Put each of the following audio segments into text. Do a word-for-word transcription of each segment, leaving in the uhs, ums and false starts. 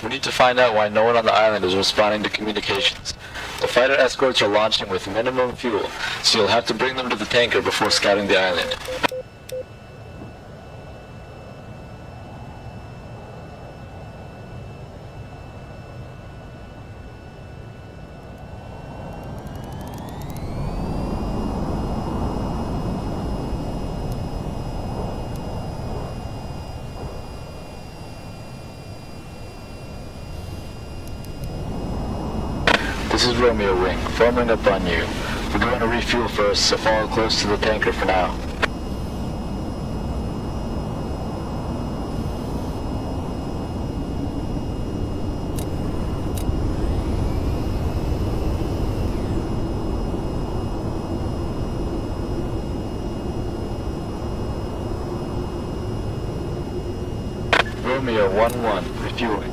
We need to find out why no one on the island is responding to communications. The fighter escorts are launching with minimum fuel, so you'll have to bring them to the tanker before scouting the island. This is Romeo Wing, forming up on you. We're going to refuel first, so follow close to the tanker for now. Romeo one one, refueling.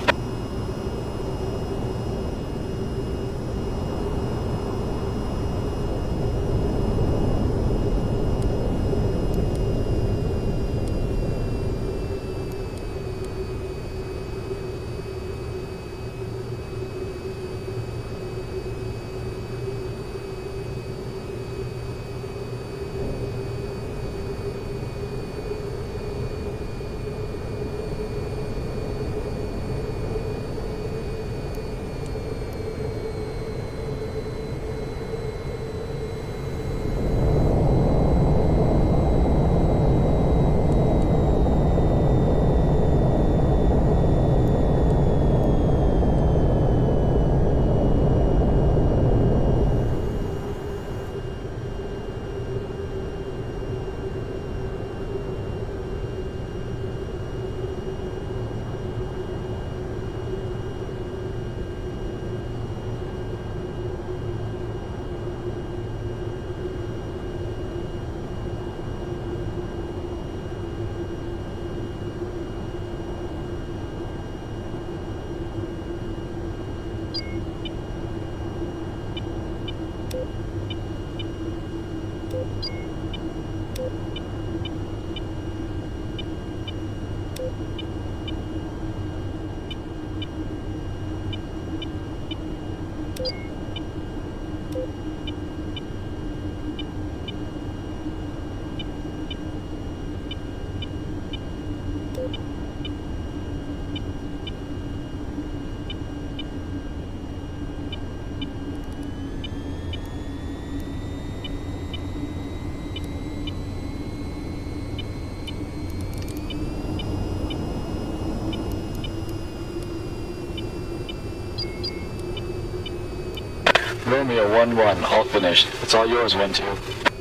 Romeo one one, all finished. It's all yours, one two.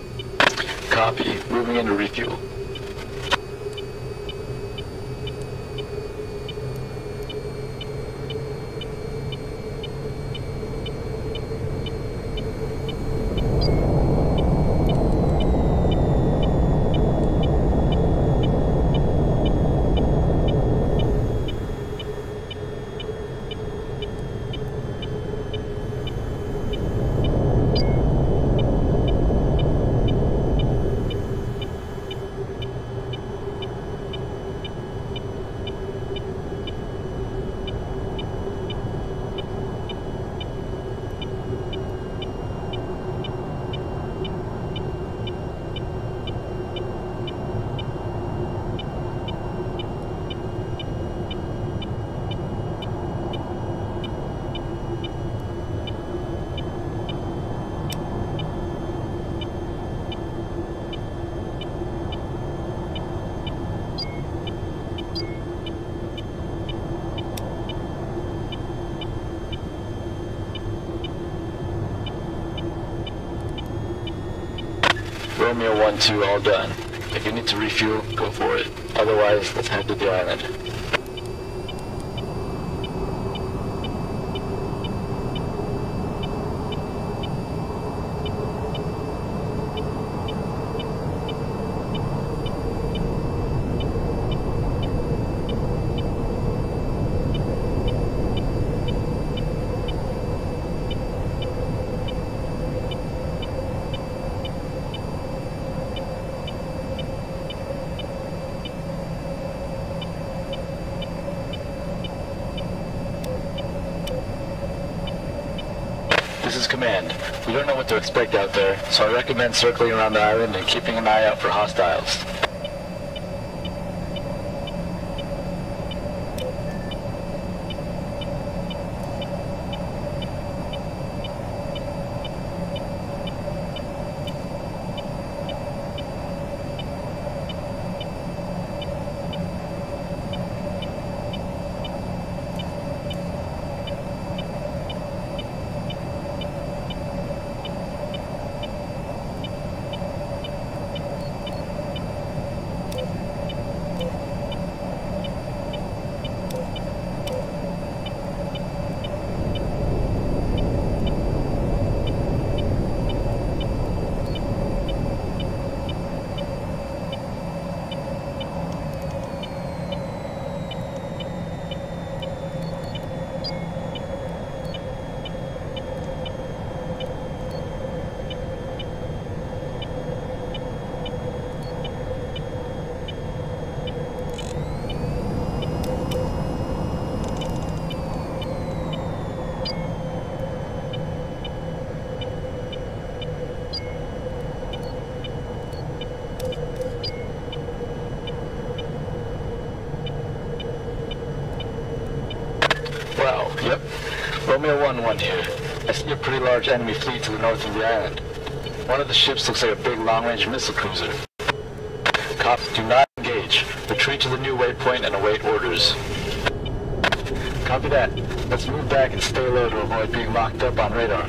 Copy. Moving into refuel. Romeo one two, all done. If you need to refuel, go for it. Otherwise, let's head to the island. Command. We don't know what to expect out there, so I recommend circling around the island and keeping an eye out for hostiles. Wow, yep. Romeo one one here. I see a pretty large enemy fleet to the north of the island. One of the ships looks like a big long-range missile cruiser. Cops, do not engage. Retreat to the new waypoint and await orders. Copy that. Let's move back and stay low to avoid being locked up on radar.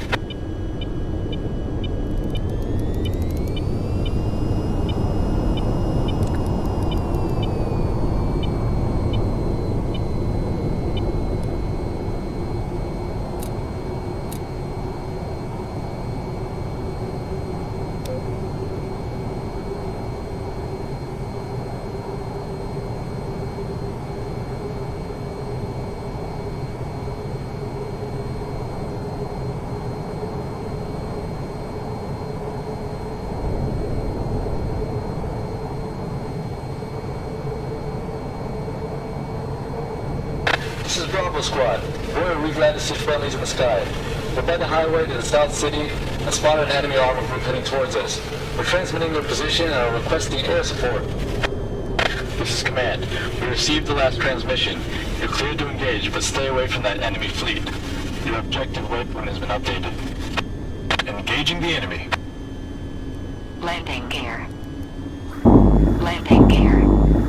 This is Bravo Squad. Boy, are we glad to see friendlies in the sky. We're by the highway to the South City and spotted an enemy armor group heading towards us. We're transmitting their position and are requesting air support. This is Command. We received the last transmission. You're cleared to engage, but stay away from that enemy fleet. Your objective waypoint has been updated. Engaging the enemy. Landing gear. Landing gear.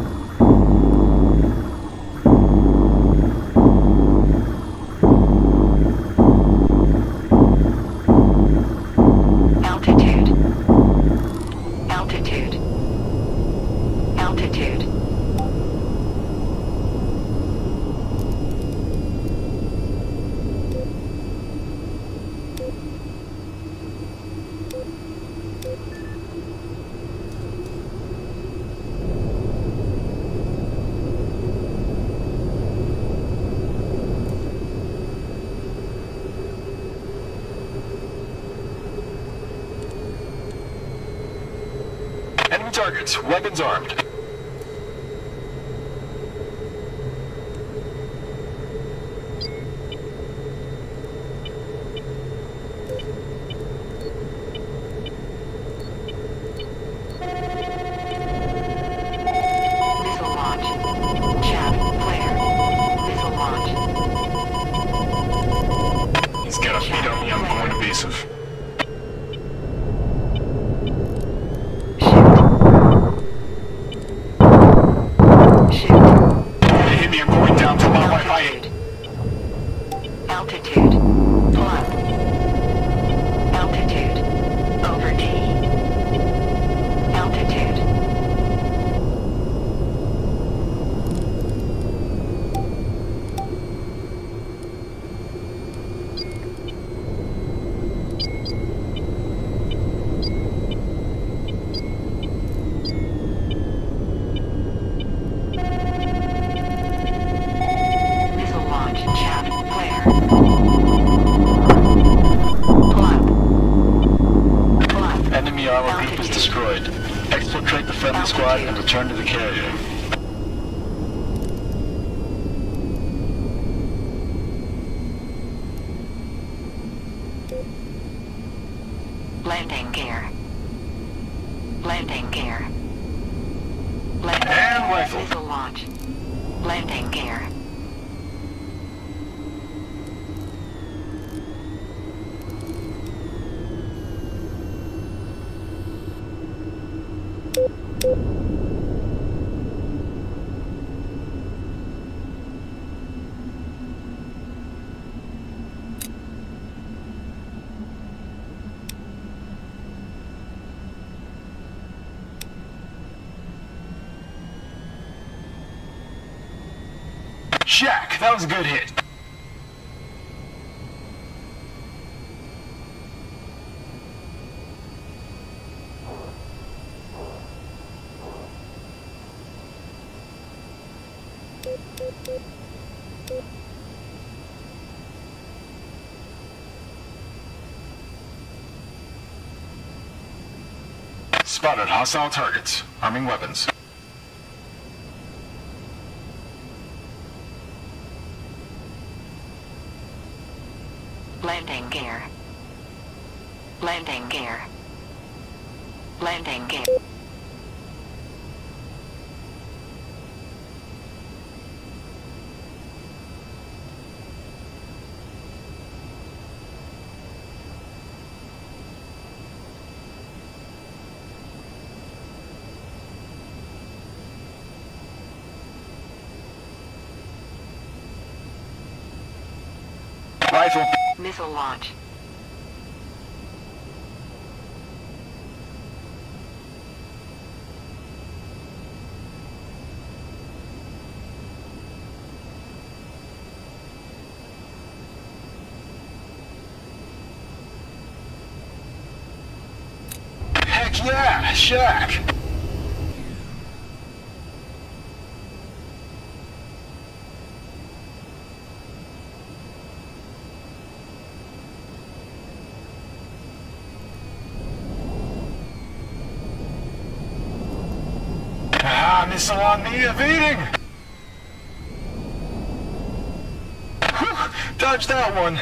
Enemy targets, weapons armed. Missile launch. Chaff, flare. Missile launch. He's got a beat on me, I'm going evasive. Altitude. Pull up. Altitude. Over D. Altitude. Missile launch. Chaff. Flare. Enemy armor group is destroyed. Exfiltrate the friendly squad and return to the carrier. Landing gear. Landing gear. Landing And gear. rifle. Missile launch. Landing gear. Shack, that was a good hit. Spotted hostile targets. Arming weapons. Landing gear. Landing gear. Landing gear. Rifle. Missile launch. Heck yeah, Shack. Ah, missile on me, evading! Whew, dodged that one.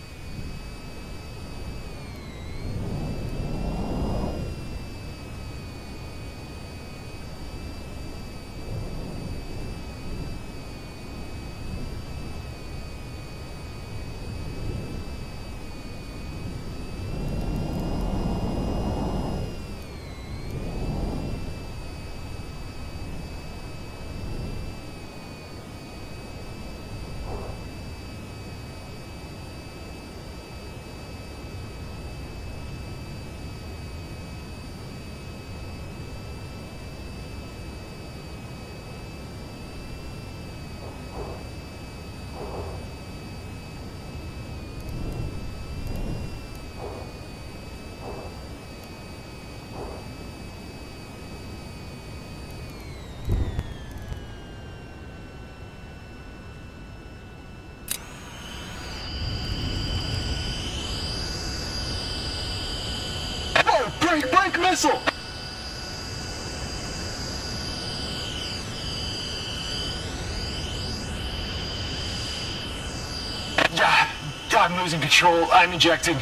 Break, break, missile! Yeah, I'm losing control. I'm ejecting.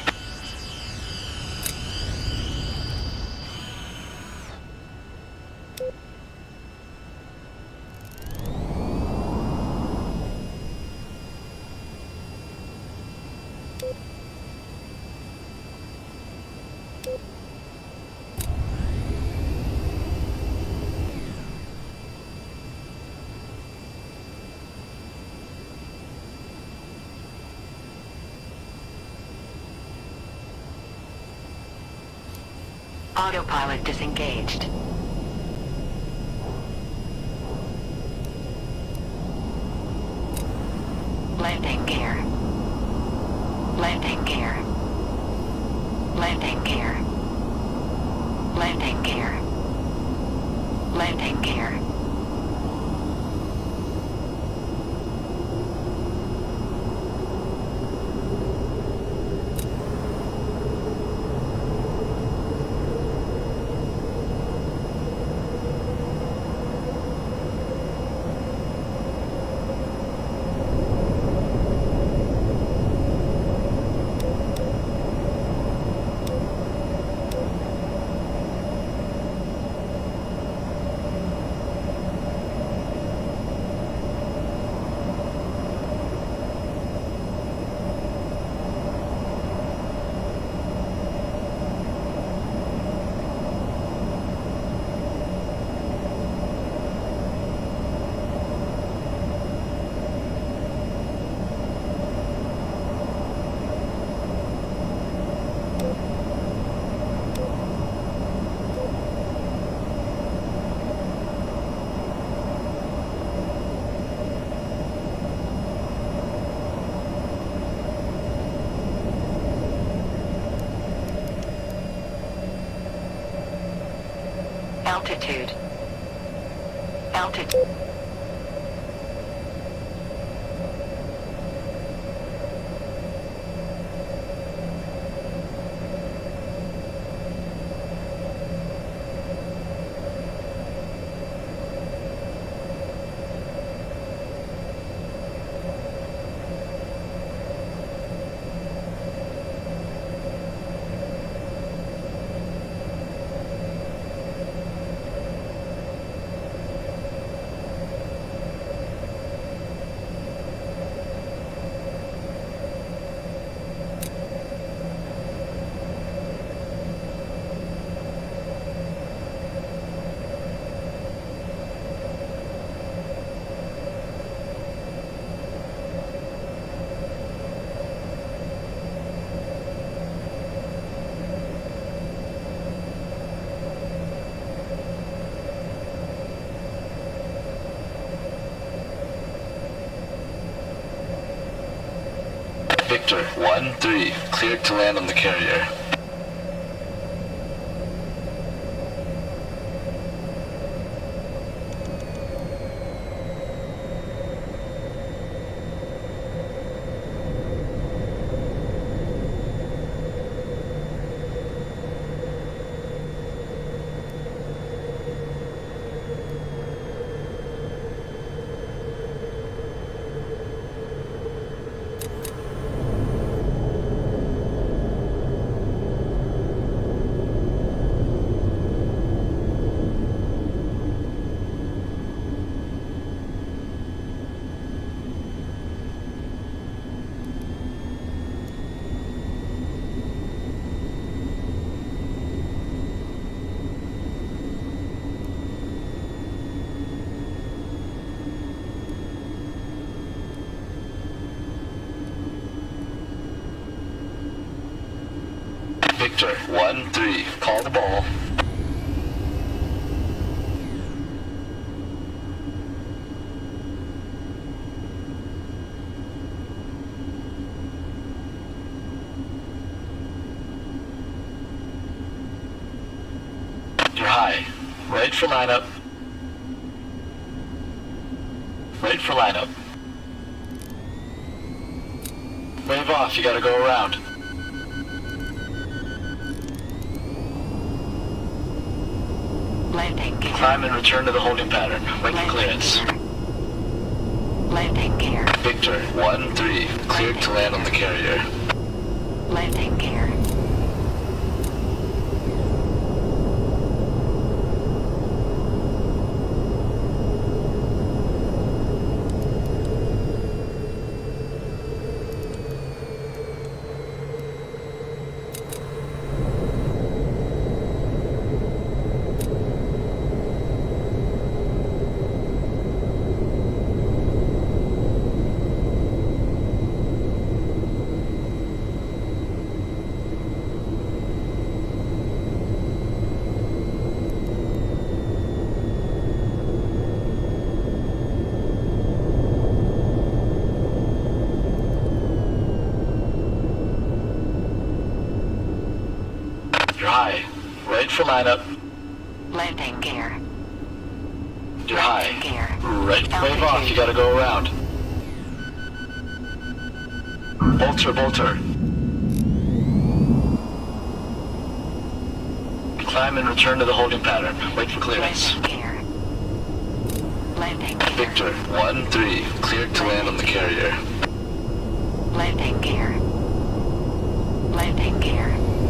Autopilot disengaged. Landing gear. Landing gear. Landing gear. Landing gear. Landing gear. Altitude. Altitude. Victor one three, cleared to land on the carrier. Victor one three, call the ball. You're high. Right for lineup. Right for lineup. Wave off, you gotta go around. Landing gear. Climb and return to the holding pattern. Wait for clearance. Landing gear. Victor one three, cleared to land on the carrier. Landing gear. You're high. Right for lineup. Landing gear. You're Landing high. gear. Right, wave off, you gotta go around. Bolter, bolter. Climb and return to the holding pattern. Wait for clearance. Landing gear. Landing gear. Victor one three, cleared to land on the carrier. Landing gear. Landing gear.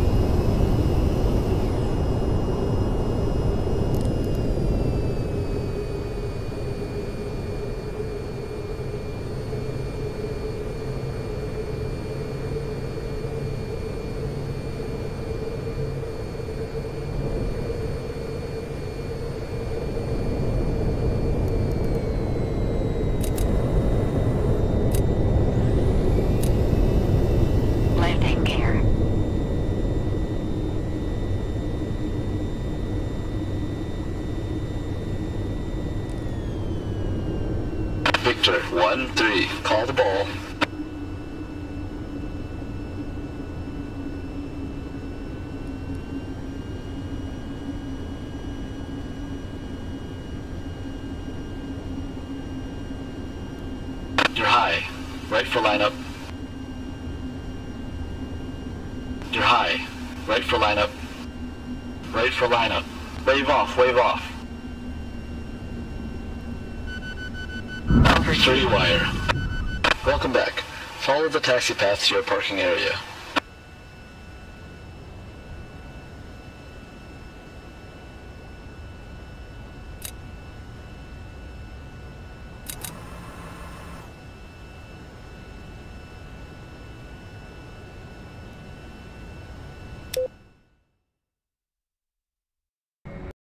Landing gear. Victor one three, call the ball. Right for lineup. You're high. Right for lineup. Right for lineup. Wave off, wave off. Three wire. Welcome back. Follow the taxi path to your parking area.